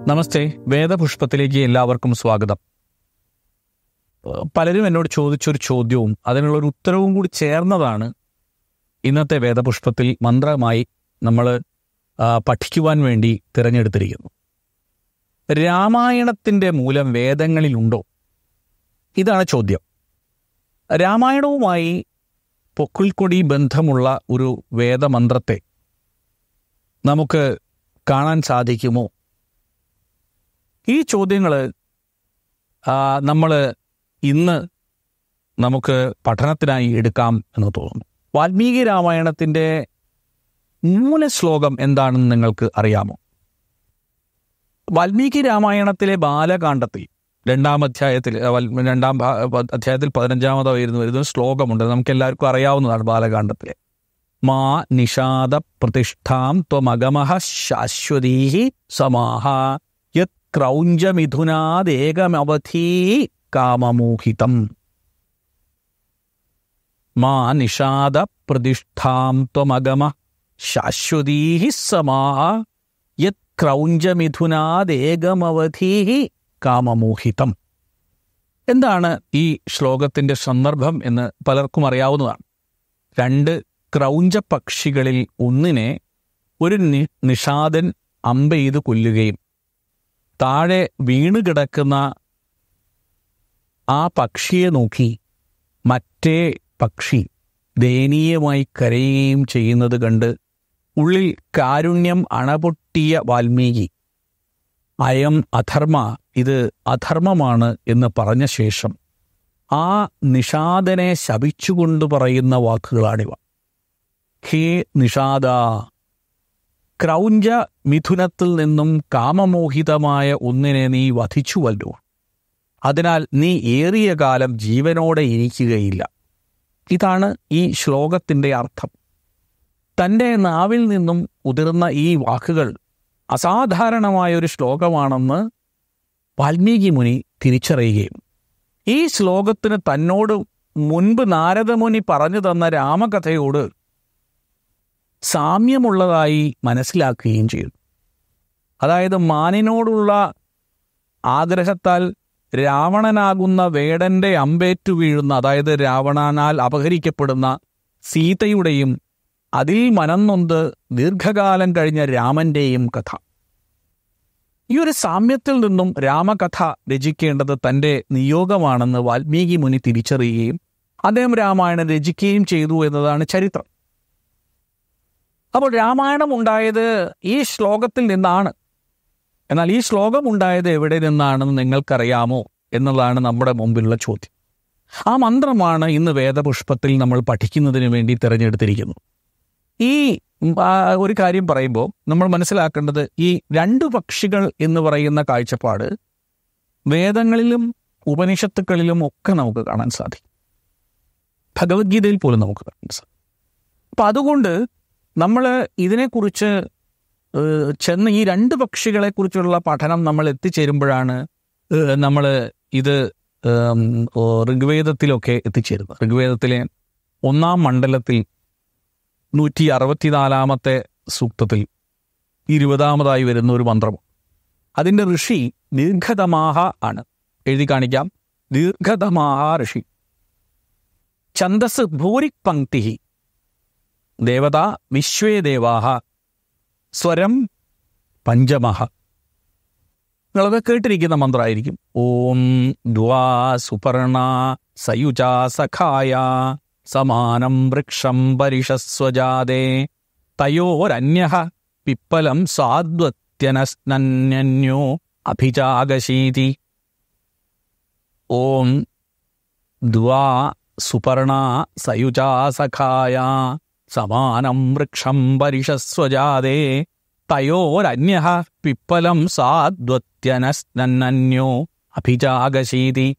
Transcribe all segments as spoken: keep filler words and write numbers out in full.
നമസ്തേ, വേദപുഷ്പത്തിലേക്ക് എല്ലാവർക്കും സ്വാഗതം. പലരും എന്നോട് ചോദിച്ചൊരു ചോദ്യവും അതിനുള്ളൊരു ഉത്തരവും കൂടി ചേർന്നതാണ് ഇന്നത്തെ വേദപുഷ്പത്തിൽ മന്ത്രമായി നമ്മൾ പഠിക്കുവാൻ വേണ്ടി തിരഞ്ഞെടുത്തിരിക്കുന്നു. രാമായണത്തിൻ്റെ മൂലം വേദങ്ങളിലുണ്ടോ? ഇതാണ് ചോദ്യം. രാമായണവുമായി പൊക്കിൾക്കൊടി ബന്ധമുള്ള ഒരു വേദമന്ത്രത്തെ നമുക്ക് കാണാൻ സാധിക്കുമോ? ഈ ചോദ്യങ്ങൾ നമ്മൾ ഇന്ന് നമുക്ക് പഠനത്തിനായി എടുക്കാം എന്ന് തോന്നുന്നു. വാൽമീകി രാമായണത്തിൻ്റെ മൂലശ്ലോകം എന്താണെന്ന് നിങ്ങൾക്ക് അറിയാമോ? വാൽമീകി രാമായണത്തിലെ ബാലകാണ്ഡത്തിൽ രണ്ടാം അധ്യായത്തിൽ രണ്ടാം അധ്യായത്തിൽ പതിനഞ്ചാമതായിരുന്നു വരുന്ന ശ്ലോകമുണ്ട്. നമുക്ക് എല്ലാവർക്കും അറിയാവുന്നതാണ്. ബാലകാണ്ഡത്തിലെ മാ നിഷാദ പ്രതിഷ്ഠാം ത്വമഗമഃ ശാശ്വതീ സമാഹ യത് ക്രൗഞ്ചമിഥുനാദേകമവധീ കാമമോഹിതം. മാ നിഷാദ പ്രതിഷ്ഠാം ത്വമഗമഃ ശാശ്വതീ സമാഹ യത് ക്രൗഞ്ചമിഥുനാദേകമവധീ കാമമോഹിതം. എന്താണ് ഈ ശ്ലോകത്തിൻ്റെ സന്ദർഭം എന്ന് പലർക്കും അറിയാവുന്നതാണ്. രണ്ട് ക്രൗഞ്ച പക്ഷികളിൽ ഒന്നിനെ ഒരു നിഷാദൻ അമ്പെയ്ത് കൊല്ലുകയും താഴെ വീണുകിടക്കുന്ന ആ പക്ഷിയെ നോക്കി മറ്റേ പക്ഷി ദയനീയമായി കരയുകയും ചെയ്യുന്നത് കണ്ട് ഉള്ളിൽ കാരുണ്യം അണപൊട്ടിയ വാൽമീകി അയം അധർമ്മ, ഇത് അധർമ്മമാണ് എന്ന് പറഞ്ഞ ശേഷം ആ നിഷാദനെ ശപിച്ചുകൊണ്ട് പറയുന്ന വാക്കുകളാണിവ. ഹേ നിഷാദ, ക്രൗഞ്ച മിഥുനത്തിൽ നിന്നും കാമമോഹിതമായ ഒന്നിനെ നീ വധിച്ചുവല്ലോ. അതിനാൽ നീ ഏറിയ കാലം ജീവനോടെ ഇരിക്കുകയില്ല. ഇതാണ് ഈ ശ്ലോകത്തിൻ്റെ അർത്ഥം. തൻ്റെ നാവിൽ നിന്നും ഉതിർന്ന ഈ വാക്കുകൾ അസാധാരണമായൊരു ശ്ലോകമാണെന്ന് വാൽമീകി മുനി തിരിച്ചറിയുകയും ഈ ശ്ലോകത്തിന് തന്നോട് മുൻപ് നാരദമുനി പറഞ്ഞു തന്ന രാമകഥയോട് സാമ്യമുള്ളതായി മനസ്സിലാക്കുകയും ചെയ്തു. അതായത് മാനിനോടുള്ള ആഗ്രഹത്താൽ രാവണനാകുന്ന വേടൻ്റെ അമ്പേറ്റു വീഴുന്ന, അതായത് രാവണനാൽ അപഹരിക്കപ്പെടുന്ന സീതയുടെയും അതിൽ മനംനൊന്ത് ദീർഘകാലം കഴിഞ്ഞ രാമൻ്റെയും കഥ. ഈ ഒരു സാമ്യത്തിൽ നിന്നും രാമകഥ രചിക്കേണ്ടത് തൻ്റെ നിയോഗമാണെന്ന് വാൽമീകി മുനി തിരിച്ചറിയുകയും അദ്ദേഹം രാമായണം രചിക്കുകയും ചെയ്തു എന്നതാണ് ചരിത്രം. അപ്പോൾ രാമായണം ഉണ്ടായത് ഈ ശ്ലോകത്തിൽ നിന്നാണ്. എന്നാൽ ഈ ശ്ലോകം ഉണ്ടായത് എവിടെ നിന്നാണെന്ന് നിങ്ങൾക്കറിയാമോ എന്നുള്ളതാണ് നമ്മുടെ മുമ്പിലുള്ള ചോദ്യം. ആ മന്ത്രമാണ് ഇന്ന് വേദപുഷ്പത്തിൽ നമ്മൾ പഠിക്കുന്നതിന് വേണ്ടി തിരഞ്ഞെടുത്തിരിക്കുന്നത്. ഈ ഒരു കാര്യം പറയുമ്പോൾ നമ്മൾ മനസ്സിലാക്കേണ്ടത്, ഈ രണ്ടു പക്ഷികൾ എന്ന് പറയുന്ന കാഴ്ചപ്പാട് വേദങ്ങളിലും ഉപനിഷത്തുക്കളിലും ഒക്കെ നമുക്ക് കാണാൻ സാധിക്കും. ഭഗവത്ഗീതയിൽ പോലും നമുക്ക് കാണാൻ സാധിക്കും. അപ്പം അതുകൊണ്ട് നമ്മൾ ഇതിനെക്കുറിച്ച് ചെന്ന് ഈ രണ്ട് പക്ഷികളെക്കുറിച്ചുള്ള പഠനം നമ്മൾ എത്തിച്ചേരുമ്പോഴാണ് നമ്മൾ ഇത് ഋഗ്വേദത്തിലൊക്കെ എത്തിച്ചേരുന്നത്. ഋഗ്വേദത്തിലെ ഒന്നാം മണ്ഡലത്തിൽ നൂറ്റി അറുപത്തിനാലാമത്തെ സൂക്തത്തിൽ ഇരുപതാമതായി വരുന്ന ഒരു മന്ത്രം. അതിൻ്റെ ഋഷി ദീർഘതമാഹ ആണ്. എഴുതി കാണിക്കാം. ദീർഘതമാഹ ഋഷി. ഛന്ദസ് ഭൂരി പങ്ക്തി ദേവത വിശ്വേ ദേവാഹ സ്വരം പഞ്ചമഹ. നിങ്ങളത് കേട്ടിരിക്കുന്ന മന്ത്രമായിരിക്കും. ഓം ദ്വാ സുപർണ സയുജാ സഖായ സമാനം വൃക്ഷം പരിഷസ്വജാതേ തയോരന്യഃ പിപ്പലം സാദ്വത്യനസ്നന്യോ അഭിജാഗശീതി. ഓം ദ്വാ സുപർണ സയുജാ സഖായ സമാനം വൃക്ഷം പരിഷസ്വജാതേ തയോരന്യഃ പിപ്പലം സാദ്വത്യനസ്നന്യോ അഭിജാഗശീതി.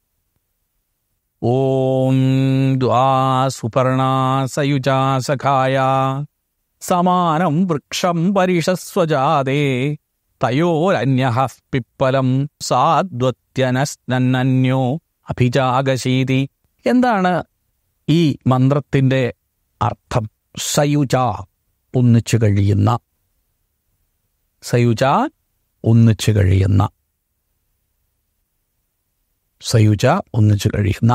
ഓം ദ്വാ സുപർണ സയുജാ സഖായ സമാനം വൃക്ഷം പരിഷസ്വജാതേ തയോരന്യഃ പിപ്പലം സാദ്വത്യനസ്നന്യോ അഭിജാഗശീതി. എന്താണ് ഈ മന്ത്രത്തിൻ്റെ അർത്ഥം? സയുജ, ഒന്നിച്ചു കഴിയുന്ന. സയുജ, ഒന്നിച്ചു കഴിയുന്ന, സയുജ ഒന്നിച്ചു കഴിയുന്ന.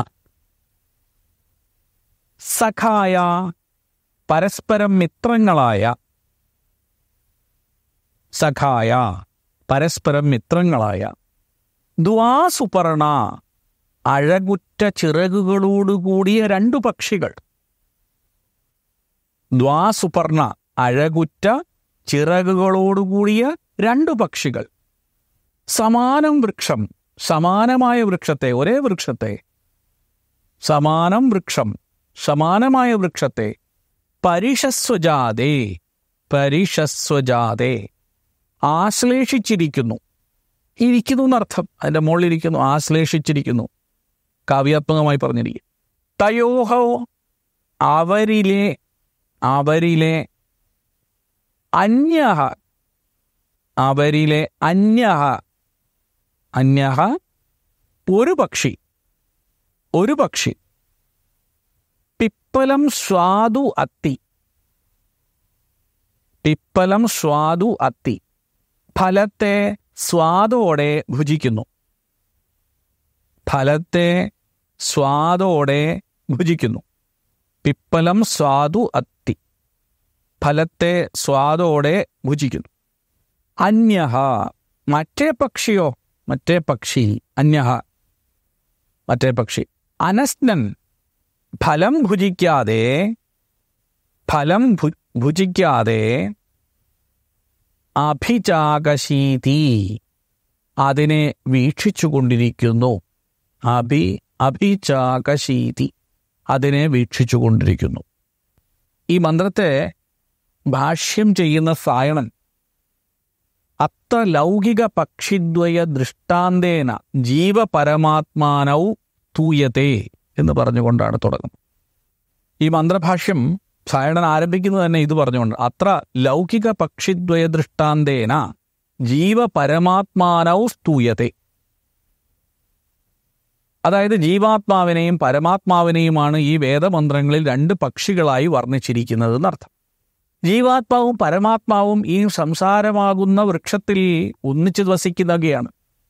സഖായ പരസ്പരം മിത്രങ്ങളായ, സഖായ പരസ്പരം മിത്രങ്ങളായ. ദ്വാസുപർണ അഴകുറ്റ ചിറകുകളോടുകൂടിയ രണ്ടു പക്ഷികൾ. ദ്വാസുപർണ അഴകുറ്റ ചിറകുകളോടുകൂടിയ രണ്ടു പക്ഷികൾ. സമാനം വൃക്ഷം സമാനമായ വൃക്ഷത്തെ, ഒരേ വൃക്ഷത്തെ, സമാനം വൃക്ഷം സമാനമായ വൃക്ഷത്തെ. പരിഷസ്വജാതേ പരിഷസ്വജാതേ ആശ്ലേഷിച്ചിരിക്കുന്നു. ഇരിക്കുന്നു എന്നർത്ഥം, അതിൻ്റെ മുകളിലിരിക്കുന്നു, ആശ്ലേഷിച്ചിരിക്കുന്നു, കാവ്യാത്മകമായി പറഞ്ഞിരിക്കും. തയോഹോ അവരിലെ അവരിലെ അന്യഹ അവരിലെ അന്യഹ അന്യഹ ഒരു പക്ഷി ഒരു പക്ഷി. പിപ്പലം സ്വാദു അത്തി പിപ്പലം സ്വാദു അത്തി ഫലത്തെ സ്വാദോടെ ഭുജിക്കുന്നു. ഫലത്തെ സ്വാദോടെ ഭുജിക്കുന്നു. പിപ്പലം സ്വാദു അത്തി ഫലത്തെ സ്വാദോടെ ഭുജിക്കുന്നു. അന്യഹ മറ്റേ പക്ഷിയോ, മറ്റേ പക്ഷി. അന്യഹ മറ്റേ പക്ഷി. അനസ്നൻ ഫലം ഭുജിക്കാതെ ഫലം ഭുജിക്കാതെ അഭിചാകശീതി അതിനെ വീക്ഷിച്ചുകൊണ്ടിരിക്കുന്നു. അഭി അഭിചാകശീതി അതിനെ വീക്ഷിച്ചുകൊണ്ടിരിക്കുന്നു. ഈ മന്ത്രത്തെ ഭാഷ്യം ചെയ്യുന്ന സായണൻ അത്ര ലൗകിക പക്ഷിദ്വയ ദൃഷ്ടാന്തേന ജീവപരമാത്മാനൗ തൂയത്തെ എന്ന് പറഞ്ഞുകൊണ്ടാണ് തുടങ്ങുന്നത്. ഈ മന്ത്രഭാഷ്യം സായണൻ ആരംഭിക്കുന്നത് തന്നെ ഇത് പറഞ്ഞുകൊണ്ട്, അത്ര ലൗകിക പക്ഷിദ്വയ ദൃഷ്ടാന്തേന ജീവപരമാത്മാനൗ സ്തൂയത്തെ. അതായത് ജീവാത്മാവിനെയും പരമാത്മാവിനെയുമാണ് ഈ വേദമന്ത്രങ്ങളിൽ രണ്ട് പക്ഷികളായി വർണ്ണിച്ചിരിക്കുന്നത് എന്നർത്ഥം. ജീവാത്മാവും പരമാത്മാവും ഈ സംസാരമാകുന്ന വൃക്ഷത്തിൽ ഒന്നിച്ച് വസിക്കുന്നവയാണ്,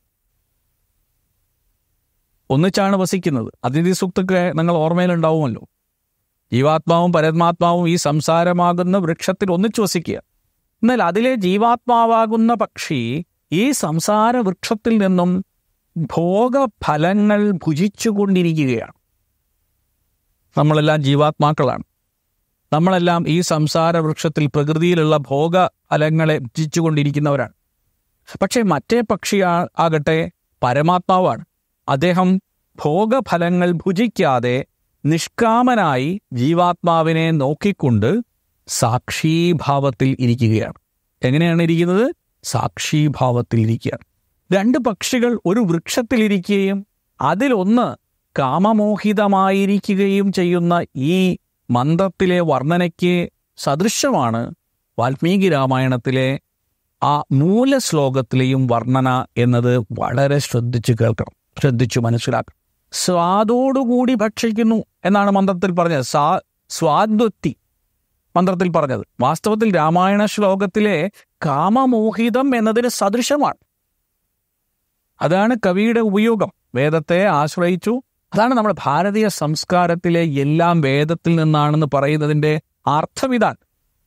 ഒന്നിച്ചാണ് വസിക്കുന്നത്. അതിഥി സൂക്തമൊക്കെ നിങ്ങൾ ഓർമ്മയിലുണ്ടാവുമല്ലോ. ജീവാത്മാവും പരമാത്മാവും ഈ സംസാരമാകുന്ന വൃക്ഷത്തിൽ ഒന്നിച്ചു വസിക്കുക. എന്നാൽ അതിലെ ജീവാത്മാവാകുന്ന പക്ഷി ഈ സംസാര വൃക്ഷത്തിൽ നിന്നും ഭോഗഫലങ്ങൾ ഭുജിച്ചുകൊണ്ടിരിക്കുകയാണ്. നമ്മളെല്ലാം ജീവാത്മാക്കളാണ്. നമ്മളെല്ലാം ഈ സംസാര വൃക്ഷത്തിൽ പ്രകൃതിയിലുള്ള ഭോഗഫലങ്ങളെ ഭുജിച്ചുകൊണ്ടിരിക്കുന്നവരാണ്. പക്ഷേ മറ്റേ പക്ഷി ആകട്ടെ പരമാത്മാവാണ്. അദ്ദേഹം ഭോഗഫലങ്ങൾ ഭുജിക്കാതെ നിഷ്കാമനായി ജീവാത്മാവിനെ നോക്കിക്കൊണ്ട് സാക്ഷീഭാവത്തിൽ ഇരിക്കുകയാണ്. എങ്ങനെയാണ് ഇരിക്കുന്നത്? സാക്ഷീഭാവത്തിൽ ഇരിക്കുകയാണ്. രണ്ട് പക്ഷികൾ ഒരു വൃക്ഷത്തിലിരിക്കുകയും അതിലൊന്ന് കാമമോഹിതമായിരിക്കുകയും ചെയ്യുന്ന ഈ മന്ത്രത്തിലെ വർണ്ണനയ്ക്ക് സദൃശമാണ് വാൽമീകി രാമായണത്തിലെ ആ മൂലശ്ലോകത്തിലെയും വർണ്ണന എന്നത് വളരെ ശ്രദ്ധിച്ചു കേൾക്കണം, ശ്രദ്ധിച്ചു മനസ്സിലാക്കണം. സ്വാദോടുകൂടി ഭക്ഷിക്കുന്നു എന്നാണ് മന്ത്രത്തിൽ പറഞ്ഞത്. സാ സ്വാദ്വത്തി മന്ത്രത്തിൽ പറഞ്ഞത് വാസ്തവത്തിൽ രാമായണ ശ്ലോകത്തിലെ കാമമോഹിതം എന്നതിന് സദൃശമാണ്. അതാണ് കവിയുടെ ഉപയോഗം. വേദത്തെ ആശ്രയിച്ചു. അതാണ് നമ്മുടെ ഭാരതീയ സംസ്കാരത്തിലെ എല്ലാം വേദത്തിൽ നിന്നാണെന്ന് പറയുന്നതിൻ്റെ അർത്ഥം ഇതാണ്.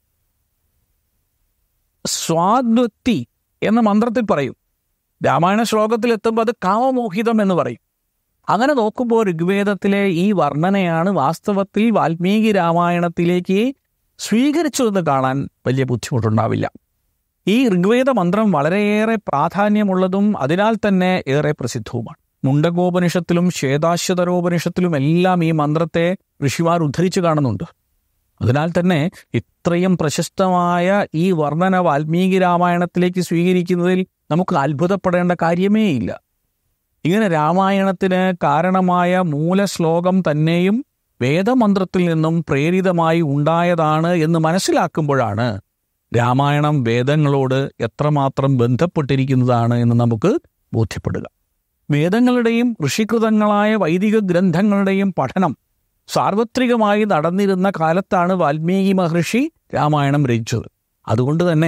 സ്വാദ്വത്തി എന്ന മന്ത്രത്തിൽ പറയും, രാമായണ ശ്ലോകത്തിൽ എത്തുമ്പോൾ അത് കാമമോഹിതം എന്ന് പറയും. അങ്ങനെ നോക്കുമ്പോൾ ഋഗ്വേദത്തിലെ ഈ വർണ്ണനയാണ് വാസ്തവത്തിൽ വാൽമീകി രാമായണത്തിലേക്ക് സ്വീകരിച്ചതെന്ന് കാണാൻ വലിയ ബുദ്ധിമുട്ടുണ്ടാവില്ല. ഈ ഋഗ്വേദ മന്ത്രം വളരെയേറെ പ്രാധാന്യമുള്ളതും അതിനാൽ തന്നെ ഏറെ പ്രസിദ്ധവുമാണ്. മുണ്ടകോപനിഷത്തിലും ശ്വേതാശ്വതരോപനിഷത്തിലും എല്ലാം ഈ മന്ത്രത്തെ ഋഷിമാർ ഉദ്ധരിച്ചു കാണുന്നുണ്ട്. അതിനാൽ തന്നെ ഇത്രയും പ്രശസ്തമായ ഈ വർണ്ണന വാൽമീകി രാമായണത്തിലേക്ക് സ്വീകരിക്കുന്നതിൽ നമുക്ക് അത്ഭുതപ്പെടേണ്ട കാര്യമേ ഇല്ല. ഇങ്ങനെ രാമായണത്തിന് കാരണമായ മൂലശ്ലോകം തന്നെയും വേദമന്ത്രത്തിൽ നിന്നും പ്രേരിതമായി ഉണ്ടായതാണ് എന്ന് മനസ്സിലാക്കുമ്പോഴാണ് രാമായണം വേദങ്ങളോട് എത്രമാത്രം ബന്ധപ്പെട്ടിരിക്കുന്നതാണ് എന്ന് നമുക്ക് ബോധ്യപ്പെടുക. വേദങ്ങളുടെയും ഋഷികൃതങ്ങളായ വൈദിക ഗ്രന്ഥങ്ങളുടെയും പഠനം സാർവത്രികമായി നടന്നിരുന്ന കാലത്താണ് വാൽമീകി മഹർഷി രാമായണം രചിച്ചത്. അതുകൊണ്ട് തന്നെ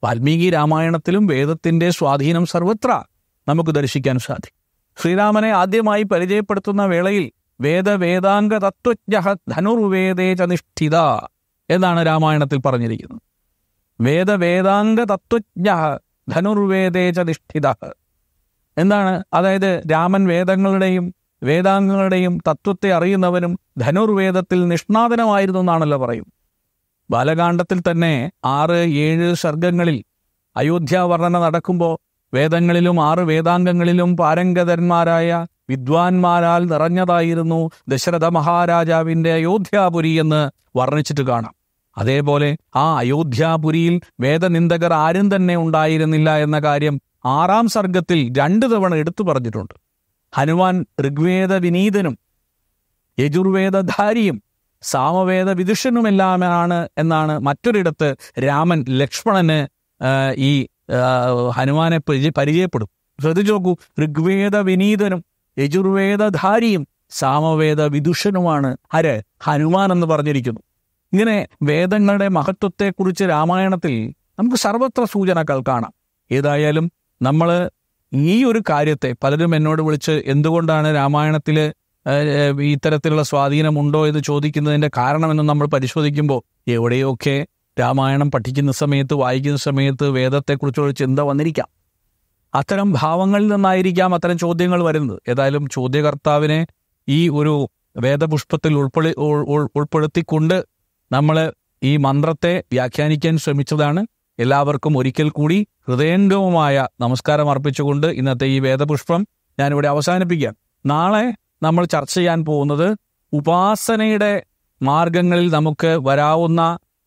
വാൽമീകി രാമായണത്തിലും വേദത്തിൻ്റെ സ്വാധീനം സർവത്ര നമുക്ക് ദർശിക്കാൻ സാധിക്കും. ശ്രീരാമനെ ആദ്യമായി പരിചയപ്പെടുത്തുന്ന വേളയിൽ വേദ വേദാംഗ തത്വജ്ഞ ധനുർവേദേ ച നിഷ്ഠിത എന്നാണ് രാമായണത്തിൽ പറഞ്ഞിരിക്കുന്നത്. വേദ വേദാംഗ തത്വജ്ഞ ധനുർവേദേ ച നിഷ്ഠിത എന്താണ്? അതായത് രാമൻ വേദങ്ങളുടെയും വേദാംഗങ്ങളുടെയും തത്വത്തെ അറിയുന്നവനും ധനുർവേദത്തിൽ നിഷ്ണാതനമായിരുന്നു എന്നാണല്ലോ പറയും. ബാലകാണ്ഡത്തിൽ തന്നെ ആറ് ഏഴ് സർഗങ്ങളിൽ അയോധ്യ വർണ്ണന നടക്കുമ്പോൾ വേദങ്ങളിലും ആറ് വേദാംഗങ്ങളിലും പാരംഗതന്മാരായ വിദ്വാൻമാരാൽ നിറഞ്ഞതായിരുന്നു ദശരഥ മഹാരാജാവിൻ്റെ അയോധ്യാപുരി എന്ന് വർണ്ണിച്ചിട്ട് കാണാം. അതേപോലെ ആ അയോധ്യാപുരിയിൽ വേദനിന്ദകർ ആരും തന്നെ ഉണ്ടായിരുന്നില്ല എന്ന കാര്യം ആറാം സർഗത്തിൽ രണ്ടു തവണ എടുത്തു പറഞ്ഞിട്ടുണ്ട്. ഹനുമാൻ ഋഗ്വേദ വിനീതനും യജുർവേദധാരിയും സാമവേദ വിദുഷനുമെല്ലാമാണ് എന്നാണ് മറ്റൊരിടത്ത് രാമൻ ലക്ഷ്മണന് ഈ ഹനുമാനെ പരിചയ പരിചയപ്പെടും ശ്രദ്ധിച്ചു നോക്കൂ. ഋഗ്വേദ വിനീതനും യജുർവേദധാരിയും സാമവേദ വിദുഷനുമാണ് ആര്? ഹനുമാൻ എന്ന് പറഞ്ഞിരിക്കുന്നു. ഇങ്ങനെ വേദങ്ങളുടെ മഹത്വത്തെക്കുറിച്ച് രാമായണത്തിൽ നമുക്ക് സർവത്ര സൂചനകൾ കാണാം. ഏതായാലും നമ്മൾ ഈ ഒരു കാര്യത്തെ പലരും എന്നോട് വിളിച്ച് എന്തുകൊണ്ടാണ് രാമായണത്തിൽ ഇത്തരത്തിലുള്ള സ്വാധീനമുണ്ടോ എന്ന് ചോദിക്കുന്നതിൻ്റെ കാരണമെന്ന് നമ്മൾ പരിശോധിക്കുമ്പോൾ എവിടെയൊക്കെ രാമായണം പഠിക്കുന്ന സമയത്ത് വായിക്കുന്ന സമയത്ത് വേദത്തെക്കുറിച്ചുള്ള ചിന്ത വന്നിരിക്കാം. അത്തരം ഭാവങ്ങളിൽ നിന്നായിരിക്കാം അത്തരം ചോദ്യങ്ങൾ വരുന്നത്. ഏതായാലും ചോദ്യകർത്താവിനെ ഈ ഒരു വേദപുഷ്പത്തിൽ ഉൾപ്പെടു ഉൾപ്പെടുത്തിക്കൊണ്ട് നമ്മൾ ഈ മന്ത്രത്തെ വ്യാഖ്യാനിക്കാൻ ശ്രമിച്ചതാണ്. എല്ലാവർക്കും ഒരിക്കൽ കൂടി ഹൃദയംഗമമായ നമസ്കാരം അർപ്പിച്ചുകൊണ്ട് ഇന്നത്തെ ഈ വേദപുഷ്പം ഞാനിവിടെ അവസാനിപ്പിക്കാം. നാളെ നമ്മൾ ചർച്ച ചെയ്യാൻ പോകുന്നത് ഉപാസനയുടെ മാർഗങ്ങളിൽ നമുക്ക് വരാവുന്ന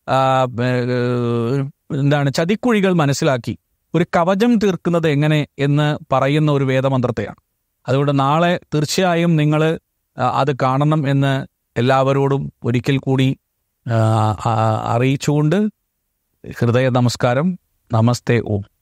എന്താണ് ചതിക്കുഴികൾ മനസ്സിലാക്കി ഒരു കവചം തീർക്കുന്നത് എങ്ങനെ എന്ന് പറയുന്ന ഒരു വേദമന്ത്രത്തെയാണ്. അതുകൊണ്ട് നാളെ തീർച്ചയായും നിങ്ങൾ അത് കാണണം എന്ന് എല്ലാവരോടും ഒരിക്കൽ കൂടി അറിയിച്ചുകൊണ്ട് ഹൃദയ നമസ്കാരം. നമസ്തേ ഓം.